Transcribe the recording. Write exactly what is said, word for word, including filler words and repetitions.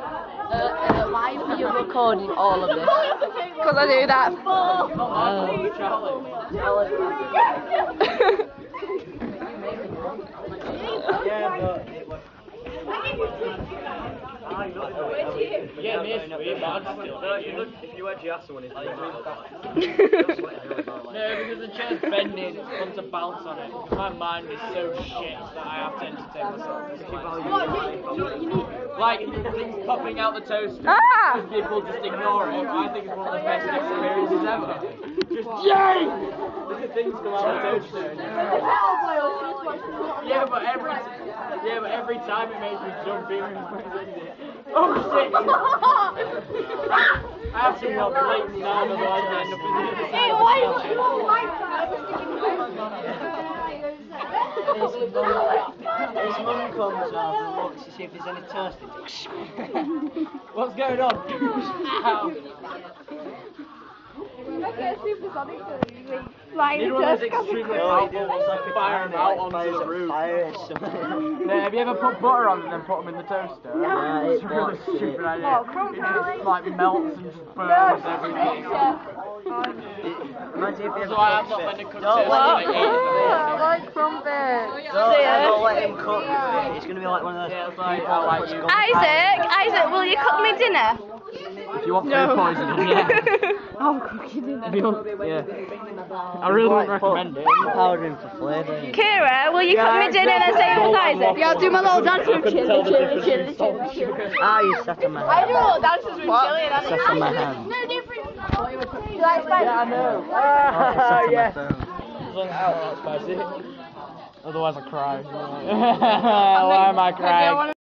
Uh, uh, why are you recording all of this? Because I do that. Yeah, me no, sweet, but I'd still no, you look, if you wedge your ass on it, no, because the chair's bending, it's fun to bounce on it. Because my mind is so shit that I have to entertain myself. Like, things popping out the toaster, Ah! because people just ignore it. I think it's one of the best experiences ever. Just yay! Look at things come out of the toaster. Yeah, but every yeah, but every time it makes me jump in. Oh shit! I have to help late now, otherwise I end up in the Hey, why is it His mum comes over and looks to see if there's any toast in it. What's going on? Ow. Flying Need one of those extremely powerful ones that fire them out onto the roof. Yeah, have you ever put butter on and then put them in the toaster? Yeah, It's a really stupid idea. It just like melts and just burns everything. Imagine if you So I have not let it cook Don't toast. let Like, him eat it. Like crumpet. Don't ever let him cook. It's going to be like one of those Yeah, it's like, people I like that you. puts Isaac, Isaac, will you cook me dinner? Do you want food poisoning? Yeah. I'm cooking dinner. Yeah. I really wouldn't recommend it. powder in for flavour. Kira, will you cook me dinner and then say it was Isaac? Yeah, I'll do my little dance with chili, chili, chili, chili, chili. chili. Ah, you sat on my I hand. do little dances with chili and Sat on my hand. no different. You like spicy? Yeah, I know. Oh, sat on my yeah. phone. As long as it's not spicy. Otherwise I cry. Why am I crying?